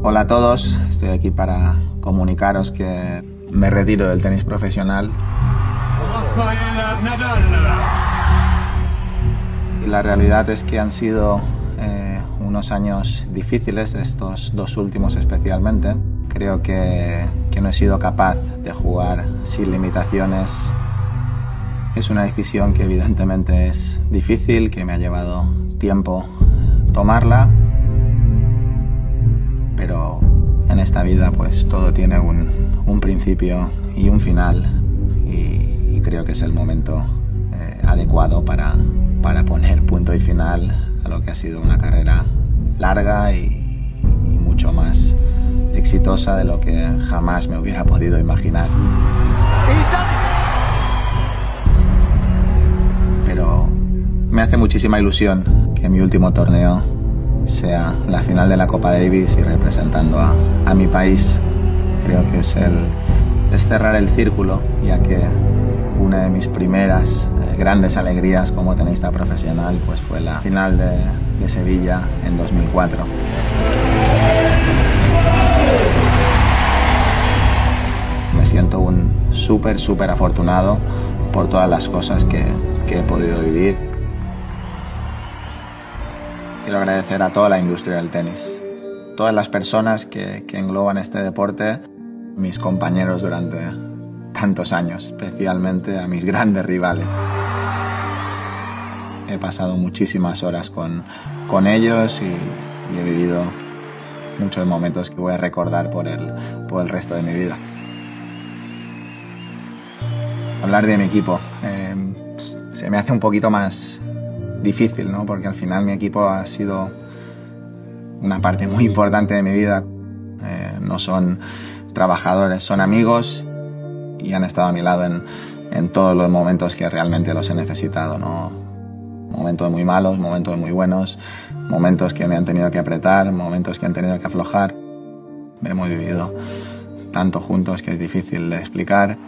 Hola a todos, estoy aquí para comunicaros que me retiro del tenis profesional. Y la realidad es que han sido unos años difíciles, estos dos últimos especialmente. Creo que no he sido capaz de jugar sin limitaciones. Es una decisión que evidentemente es difícil, que me ha llevado tiempo tomarla, pero en esta vida pues todo tiene un principio y un final y creo que es el momento adecuado para poner punto y final a lo que ha sido una carrera larga y mucho más exitosa de lo que jamás me hubiera podido imaginar. Pero me hace muchísima ilusión que mi último torneo sea la final de la Copa Davis y representando a mi país. Creo que es cerrar el círculo, ya que una de mis primeras grandes alegrías como tenista profesional pues fue la final de Sevilla en 2004. Me siento un súper afortunado por todas las cosas que he podido vivir. Quiero agradecer a toda la industria del tenis, todas las personas que engloban este deporte, mis compañeros durante tantos años, especialmente a mis grandes rivales. He pasado muchísimas horas con ellos y he vivido muchos momentos que voy a recordar por el resto de mi vida. Hablar de mi equipo se me hace un poquito más difícil, ¿no? Porque al final mi equipo ha sido una parte muy importante de mi vida. No son trabajadores, son amigos y han estado a mi lado en todos los momentos que realmente los he necesitado, ¿no? Momentos muy malos, momentos muy buenos, momentos que me han tenido que apretar, momentos que han tenido que aflojar. Hemos vivido tanto juntos que es difícil de explicar.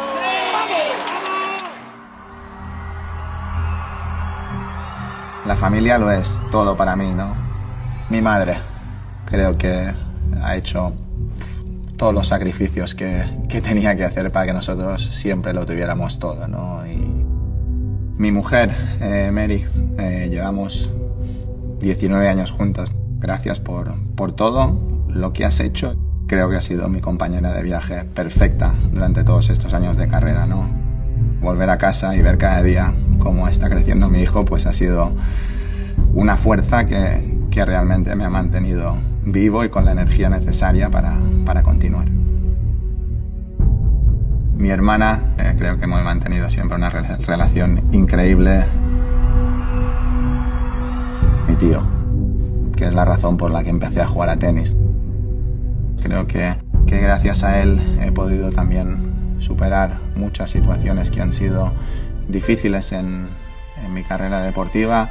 La familia lo es todo para mí, ¿no? Mi madre creo que ha hecho todos los sacrificios que tenía que hacer para que nosotros siempre lo tuviéramos todo, ¿no? Y mi mujer, Mary, llevamos 19 años juntos. Gracias por todo lo que has hecho. Creo que has sido mi compañera de viaje perfecta durante todos estos años de carrera, ¿no? Volver a casa y ver cada día cómo está creciendo mi hijo, pues ha sido una fuerza que realmente me ha mantenido vivo y con la energía necesaria para continuar. Mi hermana, creo que hemos mantenido siempre una relación increíble. Mi tío, que es la razón por la que empecé a jugar a tenis. Creo que gracias a él he podido también superar muchas situaciones que han sido difíciles en mi carrera deportiva.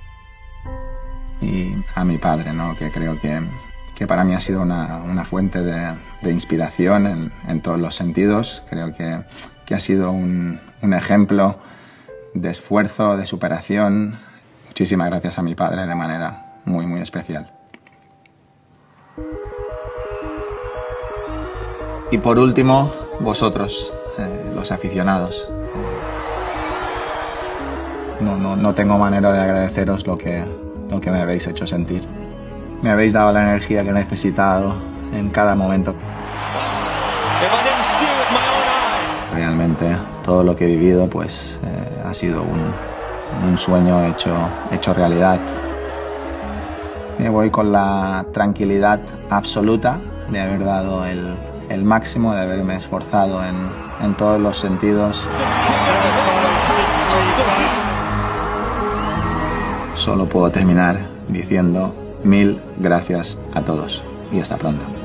Y a mi padre, ¿no? Que creo que para mí ha sido una fuente de inspiración en todos los sentidos. Creo que ha sido un ejemplo de esfuerzo, de superación. Muchísimas gracias a mi padre de manera muy especial. Y por último, vosotros, los aficionados. No tengo manera de agradeceros lo que me habéis hecho sentir. Me habéis dado la energía que he necesitado en cada momento. Realmente todo lo que he vivido pues ha sido un sueño hecho realidad. Me voy con la tranquilidad absoluta de haber dado el máximo, de haberme esforzado en todos los sentidos. Solo puedo terminar diciendo 1000 gracias a todos y hasta pronto.